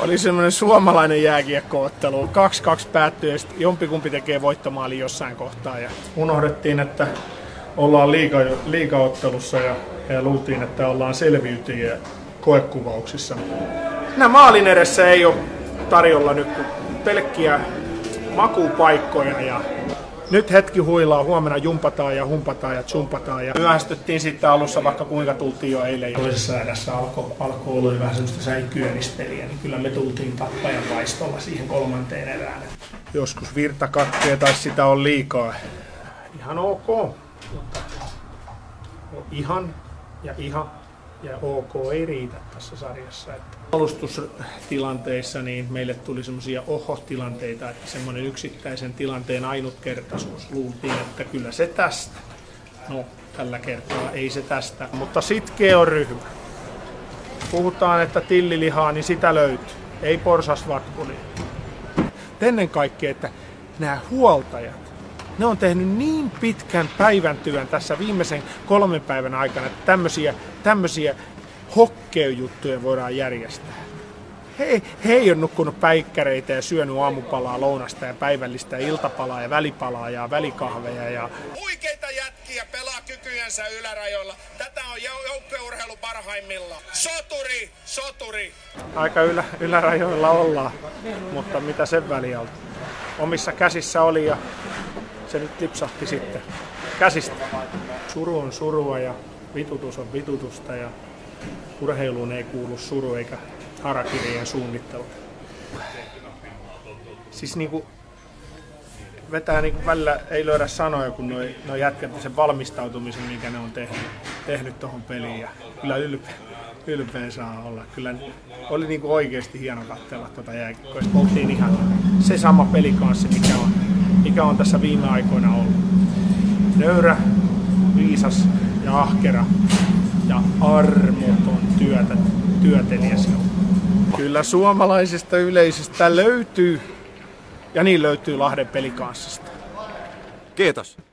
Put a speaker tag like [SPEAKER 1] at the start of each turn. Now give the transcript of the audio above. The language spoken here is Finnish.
[SPEAKER 1] Oli semmoinen suomalainen jääkiekkoottelu. 2-2 päättyi ja jompikumpi tekee voittomaali jossain kohtaa. Ja unohdettiin, että ollaan liigaottelussa ja luultiin, että ollaan selviytyjiä koekuvauksissa. Maalin edessä ei ole tarjolla nyt pelkkiä makupaikkoja. Ja nyt hetki huilaa, huomenna jumpataan ja humpataan ja tsumpataan. Ja myöhästyttiin sitten alussa, vaikka kuinka tultiin jo eilen. Toisessa erässä alkoi olla vähän semmoista säikyönisteliä, niin kyllä me tultiin Tappajan vaistolla siihen 3. erään. Joskus virta katkee tai sitä on liikaa. Ihan ok. Ihan ja ok ei riitä tässä sarjassa. Alustustilanteissa niin meille tuli semmoisia oho-tilanteita, että semmoinen yksittäisen tilanteen ainutkertaisuus. Luultiin, että kyllä se tästä. No, tällä kertaa ei se tästä, mutta sitkeä on ryhmä. Puhutaan, että tillilihaa, niin sitä löytyy. Ei porsasvatkuli. Ennen kaikkea, että nämä huoltajat, ne on tehnyt niin pitkän päivän työn tässä viimeisen 3 päivän aikana, että tämmöisiä hokkeujuttuja voidaan järjestää. He ei ole nukkunut päikkäreitä ja syönyt aamupalaa, lounasta ja päivällistä ja iltapalaa ja välipalaa ja välikahveja. Ja
[SPEAKER 2] huikeita jätkiä pelaa kykyjensä ylärajoilla. Tätä on joukkueurheilu parhaimmillaan. Soturi! Aika
[SPEAKER 1] ylärajoilla ollaan, mutta mitä sen väliä on? Omissa käsissä oli ja se nyt lipsahti sitten käsistä. Suru on surua ja vitutus on vitutusta ja urheiluun ei kuulu suru eikä harakirjeen suunnittelu. Siis niinku vetää niinku välillä ei löydä sanoja, kun noi jätkät sen valmistautumisen, minkä ne on tehnyt tohon peliin. Ja kyllä ylpeä saa olla. Kyllä oli niinku oikeesti hieno katsella tuota jääkiekkoa. Oltiin ihan se sama pelikanssi, mikä on tässä viime aikoina ollut. Nöyrä, viisas ja ahkera ja armoton työtelijäs. Kyllä suomalaisesta yleisöstä löytyy, ja niin löytyy Lahden pelikanssista.
[SPEAKER 3] Kiitos.